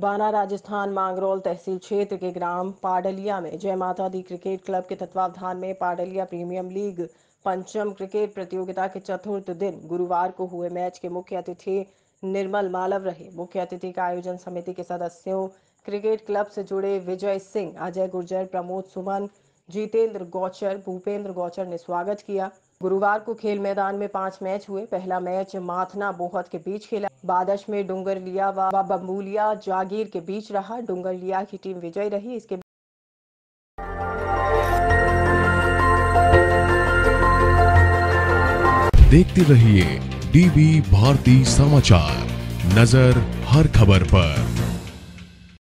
बाना राजस्थान मांगरोल तहसील क्षेत्र के ग्राम पाडलिया में जय माता दी क्रिकेट क्लब के तत्वावधान में पाडलिया प्रीमियम लीग पंचम क्रिकेट प्रतियोगिता के चतुर्थ दिन गुरुवार को हुए मैच के मुख्य अतिथि निर्मल मालव रहे। मुख्य अतिथि का आयोजन समिति के सदस्यों, क्रिकेट क्लब से जुड़े विजय सिंह, अजय गुर्जर, प्रमोद सुमन, जितेंद्र गौचर, भूपेंद्र गौचर ने स्वागत किया। गुरुवार को खेल मैदान में 5 मैच हुए। पहला मैच माथना बोहत के बीच खेला। बादश में डुंगरलिया व बम्बूलिया जागीर के बीच रहा। डुंगरलिया की टीम विजयी रही। इसके देखते रहिए डीबी भारती समाचार, नजर हर खबर पर।